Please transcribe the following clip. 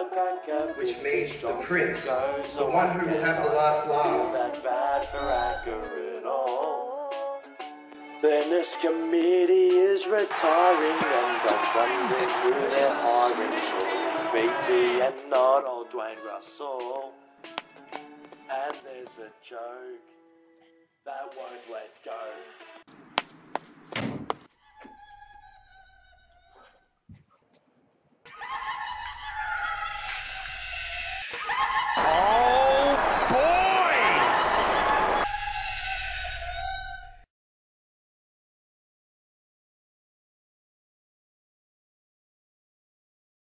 which means the prince, the one who will have the last laugh. That bad for accurate all. Then this committee is retiring and I'm wondering who they're hiring for. BC and not old Dwayne Russell. And there's a joke that won't let go.